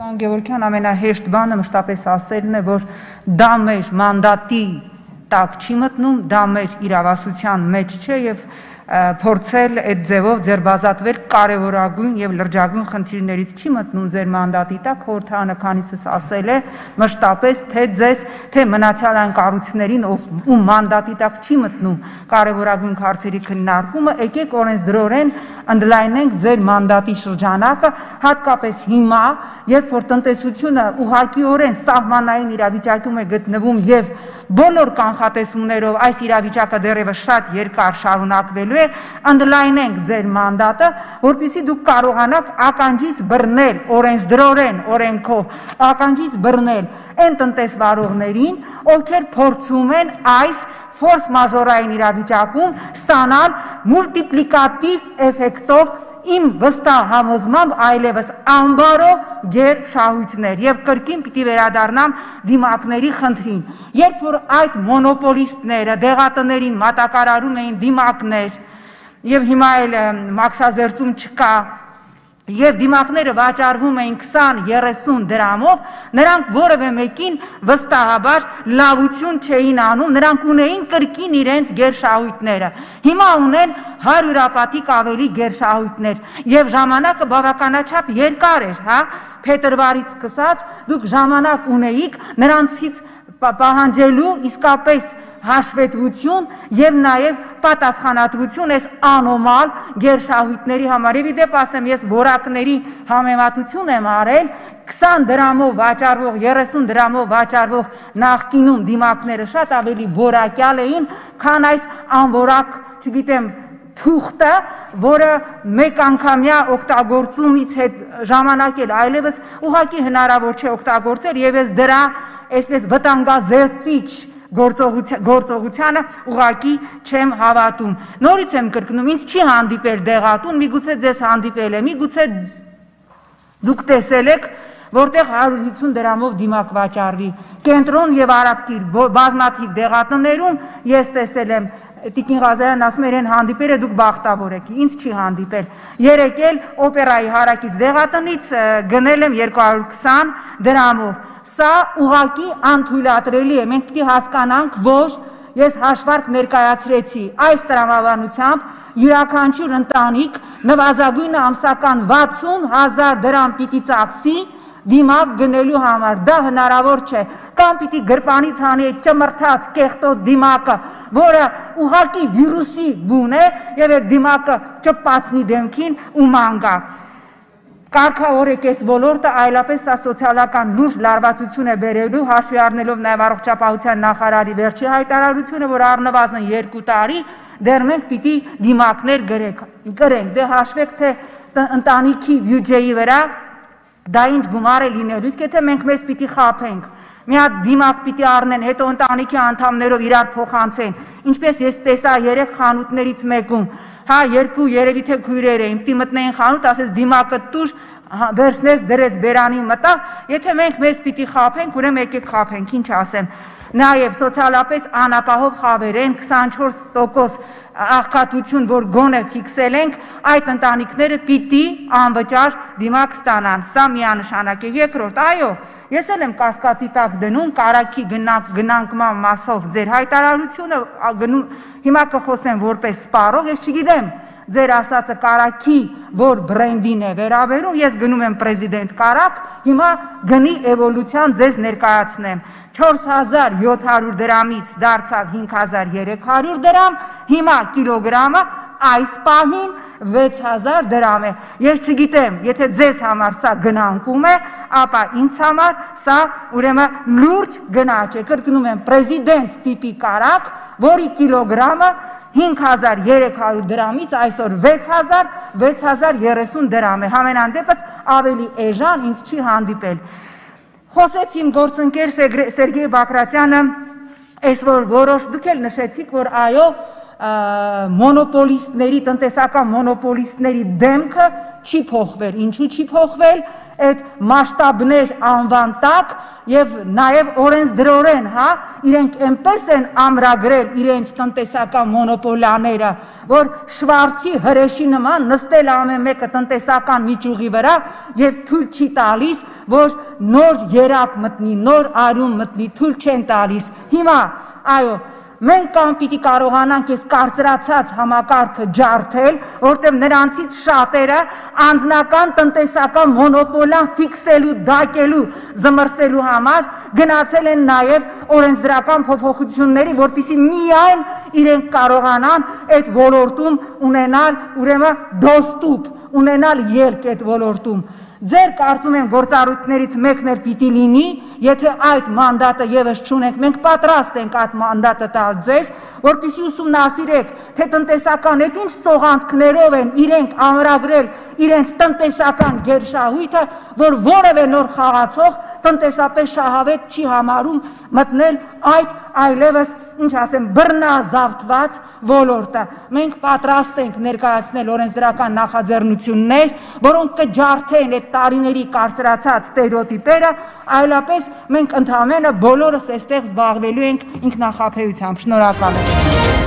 Պարոն Գևորգյան, ամենահեշտ բանը մշտապես ասելն է, որ դա մեր մանդատի տակ չի մտնում, դա մեր իրավասության մեջ չէ եւ փորձել այդ ձևով ձերբազատվել կարևորագույն եւ լրջագույն խնդիրներից չի մտնում ձեր մանդատի տակ, խորհրդարանը քանիցս ասել է մշտապես թե ձեզ, թե մնացյալ այն կառույցներին, ում մանդատի տակ չի մտնում կարևորագույն հարցերի քննարկումը, եկեք օրենսդրորեն ընդլայնենք ձեր մանդատի շրջանակը, հատկապես հիմա, երբ որ տնտեսությունը ուղղակիորեն սահմանային իրավիճակում է գտնվում եւ բոլոր կանխատեսումներով այս իրավիճակը դեռևս շատ երկար շարունակվելու է, ընդլայնենք ձեր մանդատը, որպեսզի դուք կարողանաք ականջից բռնել օրենսդրորեն, օրենքով, ականջից բռնել այն տնտեսվարողներին, ովքեր փորձում են այս ֆորս մաժորային իրավիճակում ստանալ մուլտիպլիկատիվ էֆեկտով իմ վստահ համոզմամբ այլևս անբարո գերշահույթներ եւ կրկին պիտի վերադառնամ դիմակների խնդրին, երբ որ այդ մոնոպոլիստները դեղատներին մատակարարում էին դիմակներ եւ հիմա էլ մաքսազերծում չկա եւ դիմակները վաճառվում էին 20-30 դրամով, նրանք որևէ մեկին վստահաբար լավություն չէին անում, նրանք ունեին կրկին իրենց գերշահույթները։ Հիմա ունեն 100-ապատիկ ավելի գերշահույթներ եւ ժամանակը բավականաչափ երկար էր, հա, փետրվարից սկսած դուք ժամանակ ունեիք նրանցից պահանջելու իսկապես հաշվետվություն եւ նաեւ պատասխանատվություն այս անոմալ գերշահույթների համար։ Եվ իդեպ ասեմ, ես որակների համեմատություն եմ արել 20 դրամով վաճառվող, 30 դրամով վաճառվող նախկինում դիմակները շատ ավելի որակյալ էին, քան այս անորակ, չգիտեմ, թուղթը, որը մեկ անգամյա օգտագործումից հետ ժամանակել այլևս ուղղակի հնարավոր չէ օգտագործել եւ ես դրա այսպես վտանգազերծիչ գործողությանը ուղղակի չեմ հավատում։ Նորից եմ կրկնում, ինձ չի հանդիպել դեղատուն, միգուցե ձեզ հանդիպել է, միգուցե դուք տեսել եք, որտեղ 150 դրամով դիմակ վաճառվի։ Կենտրոն եւ Արաբկիր բազմաթիվ դեղատներում ես տեսել եմ, Տիկին Ղազարյանն ասում էր, հանդիպել է, դուք բախտավոր եք, ինձ չի հանդիպել։ Երեկ էլ օպերայի հարակից դեղատնից գնել եմ 220 դրամով։ Սա ուղղակի անթույլատրելի է, մենք պիտի հասկանանք, որ ես հաշվարկ ներկայացրեցի այս տրամաբանությամբ յուրաքանչյուր ընտանիք նվազագույնը ամսական 60,000 դրամ պիտի ծախսի դիմակ գնելու համար, դա հնարավոր չէ, կամ պիտի գրպանից հանի այդ ճմրթած կեղտոտ դիմակը, որը ուղղակի վիրուսի բուն է եւ այդ դիմակը ճպացնի դեմքին ու ման գա։ Կարգավորեք այս ոլորտը, այլապես սա սոցիալական լուրջ լարվածություն է բերելու, հաշվի առնելով նաև առողջապահության նախարարի վերջի հայտարարությունը, որ առնվազն 2 տարի դեռ մենք պիտի դիմակներ գրենք, դե հաշվեք, թե ընտանիքի բյուջեի վրա դա ինչ գումար է լինելու, իսկ եթե մենք մեզ պիտի խաբենք, մի հատ դիմակ պիտի առնեն, հետո ընտանիքի անդամներով իրար փոխանցեն, ինչպես ես տեսա 3 խանութներից մեկում, հա, 2 երևի թե քույրեր էին, պիտի մտնեին խանութ, ասես դիմակը տուր, վերցնես դրեց բերանի մտա, եթե մենք մեզ պիտի խաբենք, ուրեմն եկեք խաբենք, ինչ ասեմ։ Նաև սոցիալապես անապահով խավերեն 24% աղքատություն, որ գոնե ֆիքսել ենք, այդ ընտանիքները պիտի անվճար դիմակ ստանան, սա միանշանակ է։ Երկրորդ, այո, ես էլ եմ կասկածի տակ դնում կարագի գնանկման մասով ձեր հայտարարությունը, հիմա կխոսեմ որպես սպառող, ես չգիտեմ ձեր ասածը կարագի, որ բրենդին է վերաբերում, ես գնում եմ պրեզիդենտ կարագ, հիմա գնի էվոլյուցիան ձեզ ներկայացնեմ, 4700 դրամից դարձավ 5300 դրամ, հիմա կիլոգրամը այս պահին 6000 դրամ է, ես չգիտեմ, եթե ձեզ համար սա գնանկում է, ապա ինձ համար սա ուրեմն լուրջ գնաճ է, կրկնում եմ, պրեզիդենտ տիպի կարագ, որի կիլոգրամը 5300 դրամից այսօր 6030 դրամ է, համենայն դեպս ավելի էժան ինձ չի հանդիպել։ Խոսեց իմ գործընկեր Սերգեյ Բակրատյանը, այս որ որոշ դուք էլ նշեցիք, որ այո, մոնոպոլիստների, տնտեսական մոնոպոլիստների դեմքը չի փոխվել, ինչու չի փոխվել, այդ մասշտաբներ անվան տակ եւ նաեւ օրենսդրորեն, հա, իրենք այնպես են ամրագրել իրենց տնտեսական մոնոպոլիաները, որ Շվարցի հրեշի նման նստել ամեն մեկը տնտեսական միջուղի վրա եւ թույլ չի տալիս, որ նոր երակ մտնի, նոր արյուն մտնի, թույլ չեն տալիս։ Հիմա, այո, մենք կամ պիտի կարողանանք այս կարծրացած համակարգը ջարդել, որտեղ նրանցից շատերը անձնական տնտեսական մոնոպոլիան ֆիքսելու, դակելու, զմռսելու համար գնացել են նաև օրենսդրական փոփոխությունների, որպեսզի միայն իրենք կարողանան այդ ոլորտում ունենալ, ուրեմն դոստուպ, ունենալ ելք այդ ոլորտում։ Ձեր կարծում եմ գործառույթներից մեկն էլ պիտի լինի, եթե այդ մանդատը եւս չունենք, մենք պատրաստ ենք այդ մանդատը տալ ձեզ, որպեսզի ուսումնասիրեք, թե տնտեսական այդ ինչ սողանցքներով են իրենք ամրագրել իրենց տնտեսական գերշահույթը, որ որևէ նոր խաղացող տնտեսապես շահավետ չի համարում մտնել այդ այլևս, ինչ ասեմ, բռնազավթված ոլորտը։ Մենք պատրաստ ենք ներկայացնել օրենսդրական նախաձեռնություններ, որոնք կջարդեն այդ տարիների կարծրացած ստերեոտիպերը, այլապես մենք ընդհանրապես բոլորս այստեղ զբաղվելու ենք ինքնախաբեությամբ։ Շնորհակալ եմ։